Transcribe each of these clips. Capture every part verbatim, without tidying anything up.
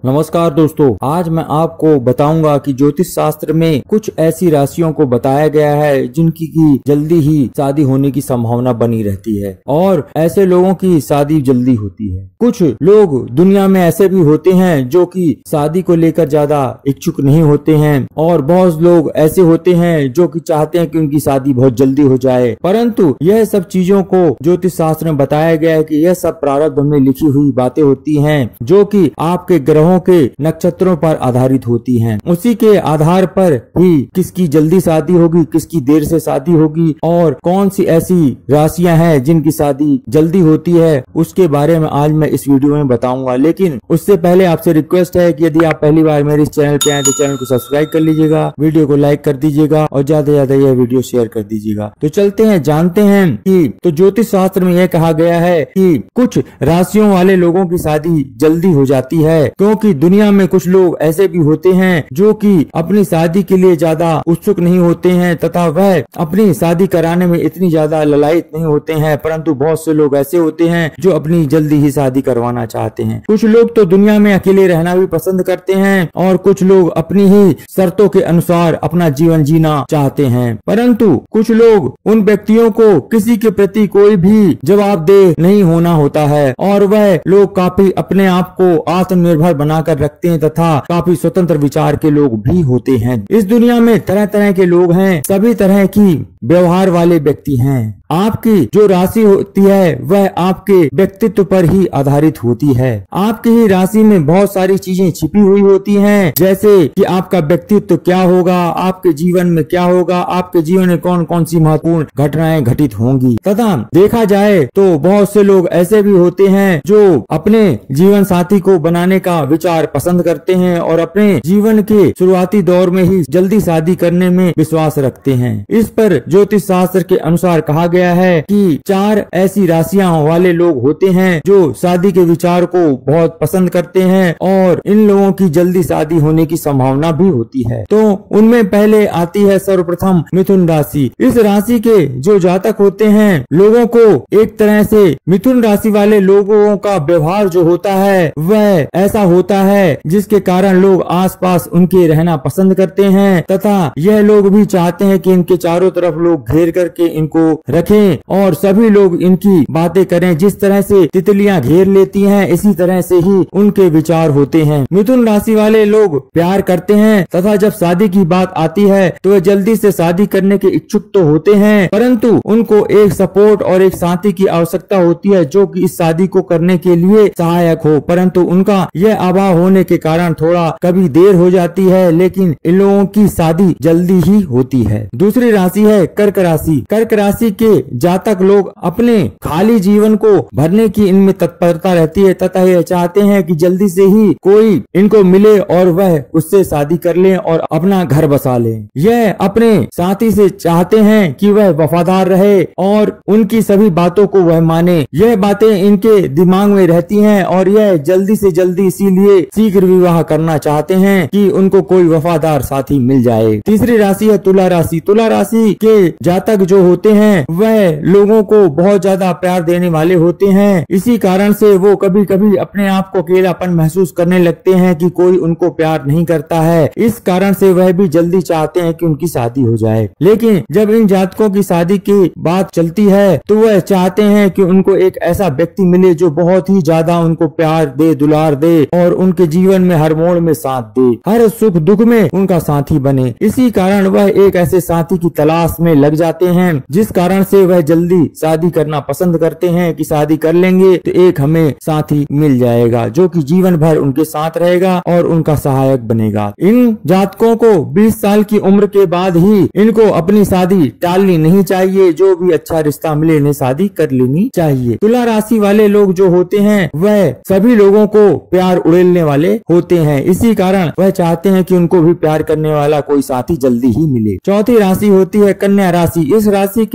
नमस्कार दोस्तों, आज मैं आपको बताऊंगा कि ज्योतिष शास्त्र में कुछ ऐसी राशियों को बताया गया है जिनकी की जल्दी ही शादी होने की संभावना बनी रहती है और ऐसे लोगों की शादी जल्दी होती है। कुछ लोग दुनिया में ऐसे भी होते हैं जो कि शादी को लेकर ज्यादा इच्छुक नहीं होते हैं और बहुत लोग ऐसे होते हैं जो कि चाहते हैं कि उनकी शादी बहुत जल्दी हो जाए, परंतु यह सब चीजों को ज्योतिष शास्त्र में बताया गया है कि यह सब प्रारब्ध में लिखी हुई बातें होती हैं जो कि आपके ग्रहों के नक्षत्रों पर आधारित होती हैं। उसी के आधार पर ही किसकी जल्दी शादी होगी, किसकी देर से शादी होगी और कौन सी ऐसी राशियां हैं जिनकी शादी जल्दी होती है, उसके बारे में आज मैं इस वीडियो में बताऊंगा। लेकिन उससे पहले आपसे रिक्वेस्ट है कि यदि आप पहली बार मेरे इस चैनल पे आए तो चैनल को सब्सक्राइब कर लीजिएगा, वीडियो को लाइक कर दीजिएगा और ज्यादा से ज्यादा यह वीडियो शेयर कर दीजिएगा। तो चलते हैं, जानते हैं कि तो ज्योतिष शास्त्र में यह कहा गया है कि कुछ राशियों वाले लोगों की शादी जल्दी हो जाती है, क्योंकि दुनिया में कुछ लोग ऐसे भी होते हैं जो कि अपनी शादी के लिए ज्यादा उत्सुक नहीं होते हैं तथा वह अपनी शादी कराने में इतनी ज्यादा ललायत नहीं होते हैं, परंतु बहुत से लोग ऐसे होते हैं जो अपनी जल्दी ही शादी करवाना चाहते हैं। कुछ लोग तो दुनिया में अकेले रहना भी पसंद करते हैं और कुछ लोग अपनी ही शर्तों के अनुसार अपना जीवन जीना चाहते हैं, परंतु कुछ लोग उन व्यक्तियों को किसी के प्रति कोई भी जवाबदेह नहीं होना होता है और वह लोग काफी अपने आप को आत्मनिर्भर बनाकर रखते हैं तथा काफी स्वतंत्र विचार के लोग भी होते हैं। इस दुनिया में तरह तरह के लोग हैं, सभी तरह की व्यवहार वाले व्यक्ति हैं। आपकी जो राशि होती है वह आपके व्यक्तित्व पर ही आधारित होती है। आपकी ही राशि में बहुत सारी चीजें छिपी हुई होती हैं, जैसे कि आपका व्यक्तित्व क्या होगा, आपके जीवन में क्या होगा, आपके जीवन में कौन कौन सी महत्वपूर्ण घटनाएं घटित होंगी। तथा देखा जाए तो बहुत से लोग ऐसे भी होते हैं जो अपने जीवन साथी को बनाने का विचार पसंद करते हैं और अपने जीवन के शुरुआती दौर में ही जल्दी शादी करने में विश्वास रखते हैं। इस पर ज्योतिष शास्त्र के अनुसार कहा गया है कि चार ऐसी राशियां वाले लोग होते हैं जो शादी के विचार को बहुत पसंद करते हैं और इन लोगों की जल्दी शादी होने की संभावना भी होती है। तो उनमें पहले आती है सर्वप्रथम मिथुन राशि। इस राशि के जो जातक होते हैं, लोगों को एक तरह से मिथुन राशि वाले लोगों का व्यवहार जो होता है वह ऐसा होता है जिसके कारण लोग आसपास उनके रहना पसंद करते हैं तथा यह लोग भी चाहते हैं कि इनके चारों तरफ लोग घेर करके इनको रखें और सभी लोग इनकी बातें करें। जिस तरह से तितलियां घेर लेती हैं, इसी तरह से ही उनके विचार होते हैं। मिथुन राशि वाले लोग प्यार करते हैं तथा जब शादी की बात आती है तो वे जल्दी से शादी करने के इच्छुक तो होते हैं, परंतु उनको एक सपोर्ट और एक साथी की आवश्यकता होती है जो कि इस शादी को करने के लिए सहायक हो, परंतु उनका यह अभाव होने के कारण थोड़ा कभी देर हो जाती है, लेकिन इन लोगों की शादी जल्दी ही होती है। दूसरी राशि है कर्क राशि। कर्क राशि के जातक लोग अपने खाली जीवन को भरने की इनमें तत्परता रहती है तथा ये चाहते हैं कि जल्दी से ही कोई इनको मिले और वह उससे शादी कर ले और अपना घर बसा ले। यह अपने साथी से चाहते हैं कि वह वफादार रहे और उनकी सभी बातों को वह माने। यह बातें इनके दिमाग में रहती हैं और यह जल्दी से जल्दी इसीलिए शीघ्र विवाह करना चाहते हैं कि उनको कोई वफादार साथी मिल जाए। तीसरी राशि है तुला राशि। तुला राशि के जातक जो होते हैं वह लोगों को बहुत ज्यादा प्यार देने वाले होते हैं, इसी कारण से वो कभी कभी अपने आप को अकेलापन महसूस करने लगते हैं कि कोई उनको प्यार नहीं करता है। इस कारण से वह भी जल्दी चाहते हैं कि उनकी शादी हो जाए, लेकिन जब इन जातकों की शादी की बात चलती है तो वह चाहते हैं कि उनको एक ऐसा व्यक्ति मिले जो बहुत ही ज्यादा उनको प्यार दे, दुलार दे और उनके जीवन में हर मोड़ में साथ दे, हर सुख दुख में उनका साथी बने। इसी कारण वह एक ऐसे साथी की तलाश में लग जाते हैं जिस कारण से वह जल्दी शादी करना पसंद करते हैं कि शादी कर लेंगे तो एक हमें साथी मिल जाएगा जो कि जीवन भर उनके साथ रहेगा और उनका सहायक बनेगा। इन जातकों को बीस साल की उम्र के बाद ही इनको अपनी शादी टालनी नहीं चाहिए, जो भी अच्छा रिश्ता मिले इन्हें शादी कर लेनी चाहिए। तुला राशि वाले लोग जो होते हैं वह सभी लोगों को प्यार उड़ेलने वाले होते हैं, इसी कारण वह चाहते हैं कि उनको भी प्यार करने वाला कोई साथी जल्दी ही मिले। चौथी राशि होती है कन्या राशि। इस राशि के लोग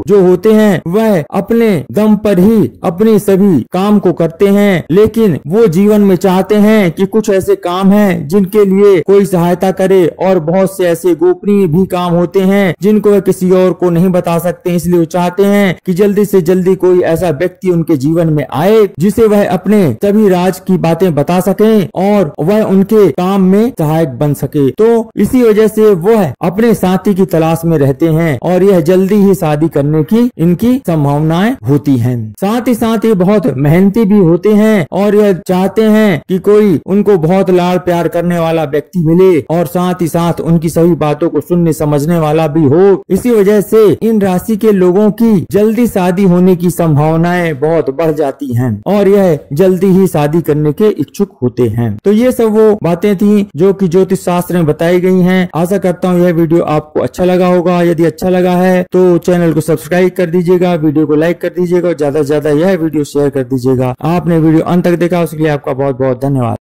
जो होते हैं वह अपने दम पर ही अपने सभी काम को करते हैं, लेकिन वो जीवन में चाहते हैं कि कुछ ऐसे काम हैं जिनके लिए कोई सहायता करे, और बहुत से ऐसे गोपनीय भी काम होते हैं जिनको वह किसी और को नहीं बता सकते। इसलिए वो चाहते हैं कि जल्दी से जल्दी कोई ऐसा व्यक्ति उनके जीवन में आए जिसे वह अपने सभी राज की बातें बता सके और वह उनके काम में सहायक बन सके। तो इसी वजह से वह अपने साथी की तलाश में रहते हैं और यह जल्दी ही शादी करने की इनकी संभावनाएं होती हैं। साथ ही साथ ये बहुत मेहनती भी होते हैं और यह चाहते हैं कि कोई उनको बहुत लाड़ प्यार करने वाला व्यक्ति मिले और साथ ही साथ उनकी सभी बातों को सुनने समझने वाला भी हो। इसी वजह से इन राशि के लोगों की जल्दी शादी होने की संभावनाएं बहुत बढ़ जाती हैं और यह जल्दी ही शादी करने के इच्छुक होते हैं। तो ये सब वो बातें थी जो कि ज्योतिष शास्त्र में बताई गई हैं। आशा करता हूँ यह वीडियो आपको अच्छा लगा होगा। यदि अच्छा लगा है तो चैनल को सब्सक्राइब कर दीजिएगा, वीडियो को लाइक कर दीजिएगा और ज्यादा से ज्यादा यह वीडियो शेयर कर दीजिएगा। आपने वीडियो अंत तक देखा उसके लिए आपका बहुत बहुत धन्यवाद।